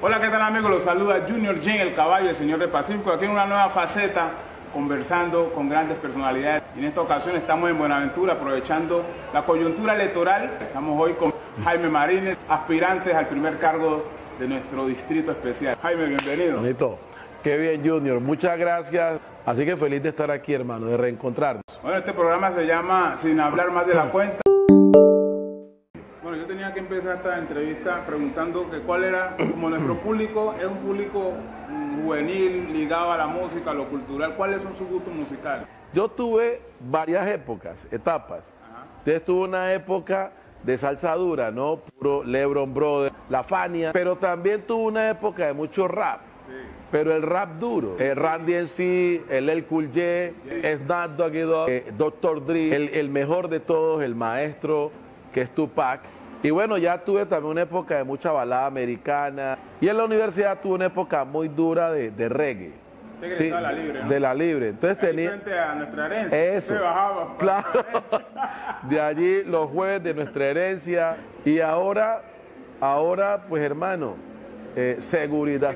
Hola, ¿qué tal amigos? Los saluda Junior Jen, el caballo, el señor del Pacífico, aquí en una nueva faceta, conversando con grandes personalidades. En esta ocasión estamos en Buenaventura, aprovechando la coyuntura electoral. Estamos hoy con Jaime Marínez, aspirantes al primer cargo de nuestro distrito especial. Jaime, bienvenido. Bonito. Qué bien, Junior. Muchas gracias. Así que feliz de estar aquí, hermano, de reencontrarnos. Bueno, este programa se llama Sin hablar más de la cuenta. Bueno, yo tenía que empezar esta entrevista preguntando que cuál era, como nuestro público es un público juvenil, ligado a la música, a lo cultural, ¿cuáles son sus gustos musicales? Yo tuve varias etapas. Entonces tuve una época de salsa dura, ¿no? Puro Lebron Brothers, La Fania, pero también tuve una época de mucho rap. Sí. Pero el rap duro, Randy MC, el Cool J, Snoop Dogg, Dr. Dre, el mejor de todos, el maestro, que es Tupac. Y bueno, ya tuve también una época de mucha balada americana. Y en la universidad tuve una época muy dura de reggae. Sí, de la libre, ¿no? De la libre. Entonces tenía... Frente a nuestra herencia. Eso. Se bajaba. Claro. De allí los jueves de nuestra herencia. Y ahora pues hermano, seguridad.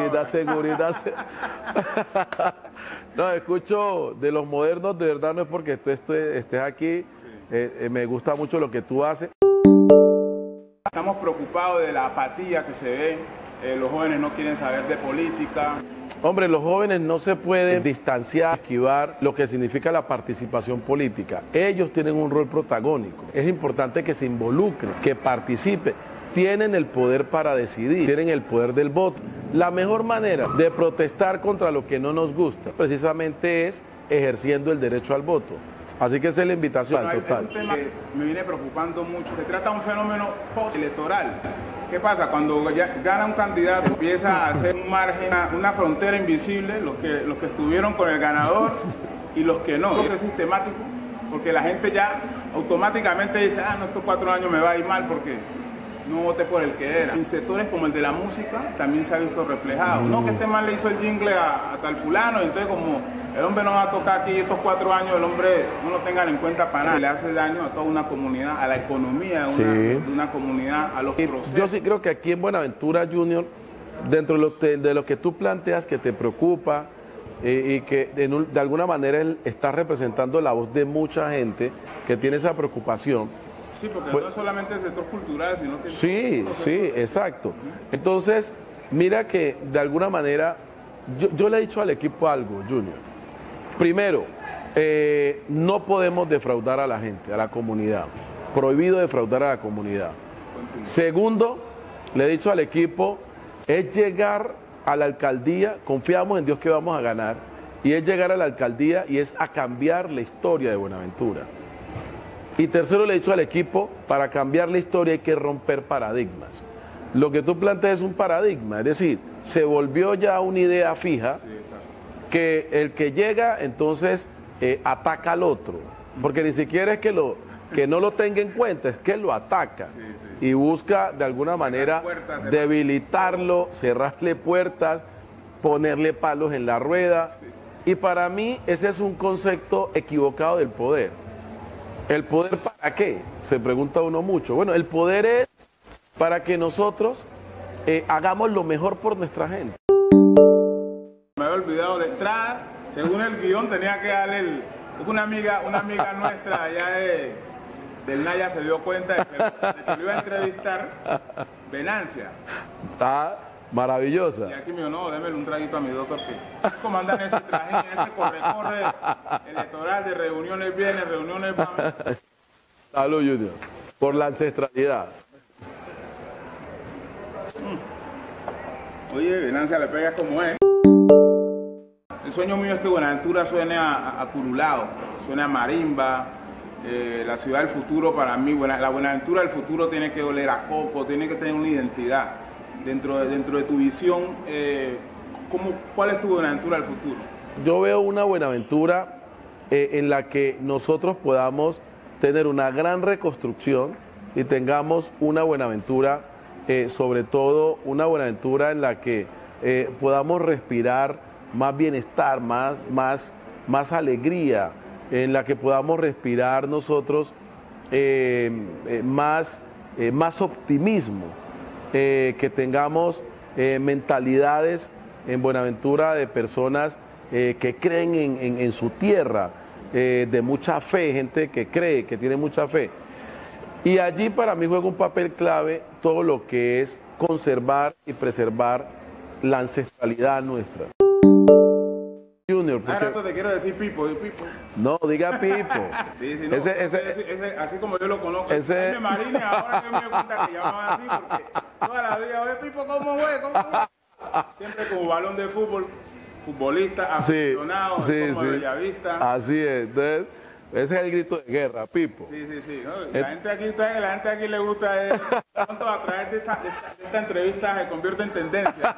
No, escucho de los modernos, de verdad no es porque tú estés aquí. Me gusta mucho lo que tú haces. Estamos preocupados de la apatía que se ve, los jóvenes no quieren saber de política. Hombre, los jóvenes no se pueden distanciar, esquivar lo que significa la participación política. Ellos tienen un rol protagónico. Es importante que se involucren, que participen. Tienen el poder para decidir, tienen el poder del voto. La mejor manera de protestar contra lo que no nos gusta precisamente es ejerciendo el derecho al voto. Así que esa es la invitación total. Es un tema que me viene preocupando mucho. Se trata de un fenómeno postelectoral. ¿Qué pasa? Cuando ya gana un candidato, empieza a hacer un margen, una frontera invisible, los que estuvieron con el ganador y los que no. Esto es sistemático, porque la gente ya automáticamente dice, no, estos 4 años me va a ir mal porque no voté por el que era. En sectores como el de la música también se ha visto reflejado. No que este man le hizo el jingle a tal fulano, y entonces como el hombre no va a tocar aquí estos 4 años, el hombre no lo tengan en cuenta para nada. Le hace daño a toda una comunidad, a la economía de una comunidad, a los procesos. Yo sí creo que aquí en Buenaventura, Junior, dentro de lo que tú planteas que te preocupa y que de alguna manera estás representando la voz de mucha gente que tiene esa preocupación. Sí, porque no es solamente el sector cultural, sino que... Sí, exacto. Entonces, mira que de alguna manera, yo le he dicho al equipo algo, Junior. Primero, no podemos defraudar a la gente, a la comunidad. Prohibido defraudar a la comunidad. Segundo, le he dicho al equipo, es llegar a la alcaldía, confiamos en Dios que vamos a ganar, y es llegar a la alcaldía y es a cambiar la historia de Buenaventura. Y tercero, le he dicho al equipo, para cambiar la historia hay que romper paradigmas. Lo que tú planteas es un paradigma, es decir, se volvió ya una idea fija, que el que llega entonces ataca al otro, porque ni siquiera es que no lo tenga en cuenta, es que lo ataca y busca de alguna manera debilitarlo, cerrarle puertas, ponerle palos en la rueda. Y para mí ese es un concepto equivocado del poder. ¿El poder para qué? Se pregunta uno mucho. Bueno, el poder es para que nosotros hagamos lo mejor por nuestra gente. Me había olvidado de entrada, según el guión tenía que darle una amiga nuestra allá del Naya se dio cuenta de que lo iba a entrevistar, Venancia. Está maravillosa. Y aquí me dijo, no, démele un traguito a mi doctor que comandan ese trajín, ese corre electoral de reuniones vienen, reuniones van. Salud, Junior, por la ancestralidad. Oye, Venancia le pega como es. El sueño mío es que Buenaventura suene a curulao, suene a marimba, la ciudad del futuro para mí, la Buenaventura del futuro tiene que oler a coco, tiene que tener una identidad. Dentro de tu visión, ¿cuál es tu Buenaventura del futuro? Yo veo una Buenaventura en la que nosotros podamos tener una gran reconstrucción y tengamos una Buenaventura, sobre todo una Buenaventura en la que podamos respirar más bienestar, más alegría, en la que podamos respirar nosotros más optimismo, que tengamos mentalidades en Buenaventura de personas que creen en su tierra, de mucha fe, gente que cree, que tiene mucha fe. Y allí para mí juega un papel clave todo lo que es conservar y preservar la ancestralidad nuestra. Junior, hace rato te quiero decir Pipo, Pipo. No, diga Pipo. Sí, no, así como yo lo conozco. Ese Marines, ahora que me doy cuenta que llamaban así, porque toda la vida, oye Pipo, ¿cómo fue? ¿Cómo fue? Siempre como balón de fútbol, futbolista, aficionado, como bellavista. Así es, entonces, ese es el grito de guerra, Pipo. Sí. ¿No? La gente aquí le gusta pronto a través de esta entrevista se convierte en tendencia.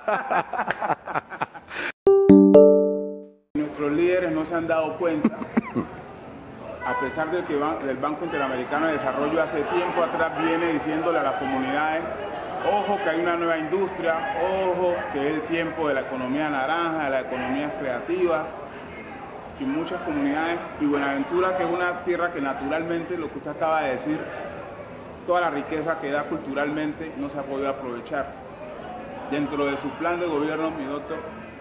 Nuestros líderes no se han dado cuenta, a pesar de que el Banco Interamericano de Desarrollo hace tiempo atrás viene diciéndole a las comunidades, ojo que hay una nueva industria, ojo que es el tiempo de la economía naranja, de las economías creativas, y muchas comunidades, y Buenaventura, que es una tierra que naturalmente, lo que usted acaba de decir, toda la riqueza que da culturalmente no se ha podido aprovechar. Dentro de su plan de gobierno, mi doctor,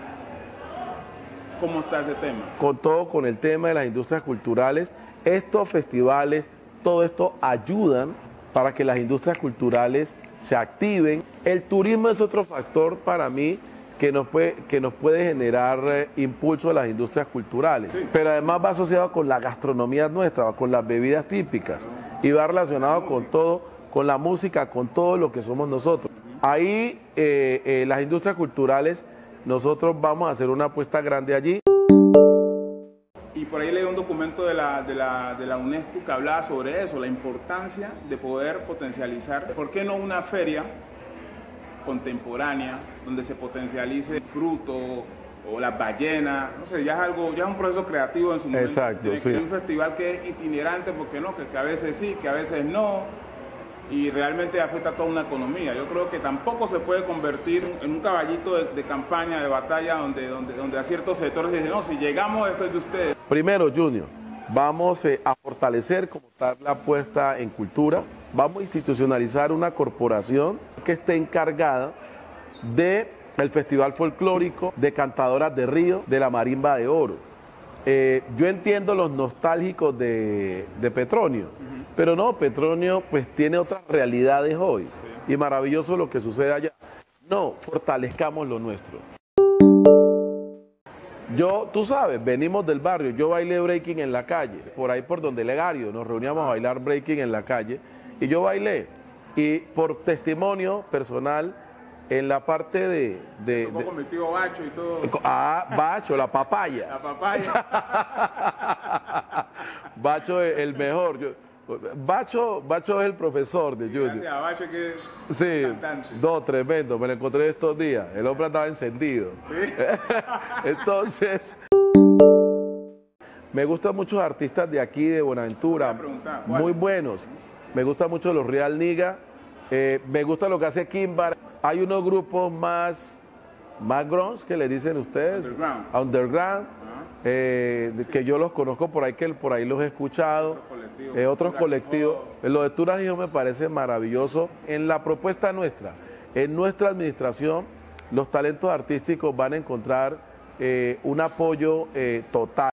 ¿cómo está ese tema? Con el tema de las industrias culturales, estos festivales, todo esto ayudan para que las industrias culturales se activen. El turismo es otro factor para mí que nos puede generar impulso a las industrias culturales, sí. Pero además va asociado con la gastronomía nuestra, con las bebidas típicas, y va relacionado con todo, con la música, con todo lo que somos nosotros. Ahí las industrias culturales, nosotros vamos a hacer una apuesta grande allí. Y por ahí leí un documento de la UNESCO que hablaba sobre eso, la importancia de poder potencializar, ¿por qué no una feria contemporánea donde se potencialice el fruto o las ballenas? No sé, ya es un proceso creativo en su momento. Exacto, sí. Un festival que es itinerante, porque no, que a veces sí, que a veces no, y realmente afecta a toda una economía. Yo creo que tampoco se puede convertir en un caballito de campaña, de batalla, donde a ciertos sectores dicen, no, si llegamos esto es de ustedes. Primero, Junior, vamos a fortalecer como tal la apuesta en cultura. Vamos a institucionalizar una corporación que esté encargada del Festival Folclórico, de Cantadoras de Río, de la Marimba de Oro. Yo entiendo los nostálgicos de Petronio, pero no, Petronio pues tiene otras realidades hoy, y maravilloso lo que sucede allá. No, fortalezcamos lo nuestro. Tú sabes, venimos del barrio, yo bailé breaking en la calle, por ahí por donde Legario, nos reuníamos a bailar breaking en la calle, y yo bailé, y por testimonio personal, en la parte de con mi tío Bacho y todo. Bacho, la papaya. La papaya. Bacho es el mejor. Bacho es el profesor de Junior. Gracias a Bacho que sí, cantante. No, tremendo, me lo encontré estos días. El hombre andaba encendido. ¿Sí? Entonces, me gustan muchos artistas de aquí, de Buenaventura, muy buenos. Me gustan mucho los Real Niga, me gusta lo que hace Kimbar. Hay unos grupos más grunge que le dicen ustedes, underground, que yo los conozco por ahí, que por ahí los he escuchado, otros colectivos. Lo de Turas me parece maravilloso. En la propuesta nuestra, en nuestra administración, los talentos artísticos van a encontrar un apoyo total.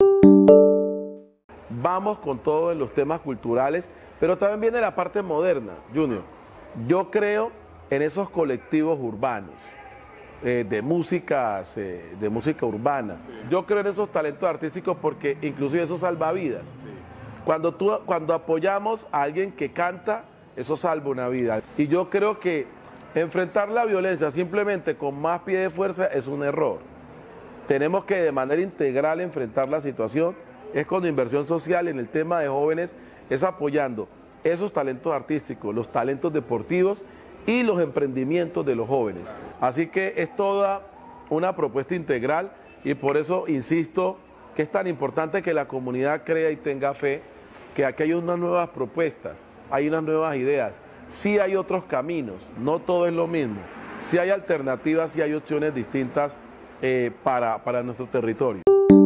Vamos con todo en los temas culturales, pero también viene la parte moderna, Junior. Yo creo en esos colectivos urbanos, de música urbana. Sí. Yo creo en esos talentos artísticos porque inclusive eso salva vidas. Sí. Cuando apoyamos a alguien que canta, eso salva una vida. Y yo creo que enfrentar la violencia simplemente con más pie de fuerza es un error. Tenemos que de manera integral enfrentar la situación, es con inversión social en el tema de jóvenes, es apoyando esos talentos artísticos, los talentos deportivos y los emprendimientos de los jóvenes. Así que es toda una propuesta integral y por eso insisto que es tan importante que la comunidad crea y tenga fe que aquí hay unas nuevas propuestas, hay unas nuevas ideas. Sí hay otros caminos, no todo es lo mismo. Sí hay alternativas, sí hay opciones distintas para nuestro territorio.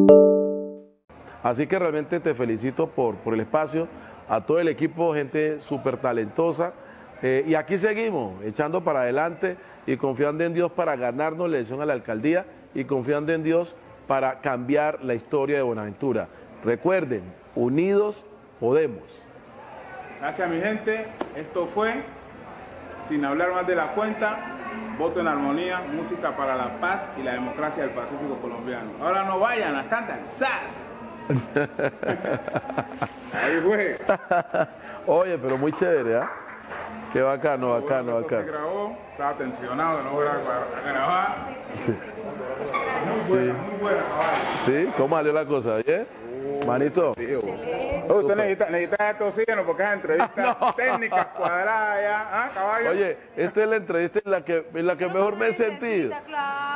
Así que realmente te felicito por el espacio, a todo el equipo, gente súper talentosa. Y aquí seguimos, echando para adelante y confiando en Dios para ganarnos la elección a la alcaldía y confiando en Dios para cambiar la historia de Buenaventura. Recuerden, unidos podemos. Gracias, mi gente. Esto fue, sin hablar más de la cuenta, Voto en Armonía, música para la paz y la democracia del Pacífico colombiano. Ahora no vayan, las cantan. ¡Sas! Ahí fue. Oye, pero muy chévere, ¿ah? Qué bacano, bacano, Bueno, bacano. se grabó, estaba tensionado, no voy a grabar. Sí. Muy buena, caballo. ¿Sí? ¿Cómo salió la cosa? ¿Bien? Manito. Usted necesita este oxígeno porque es entrevistas técnicas cuadradas ya. ¿Ah, caballo? Oye, esta es la entrevista en la que mejor me he sentido. Claro.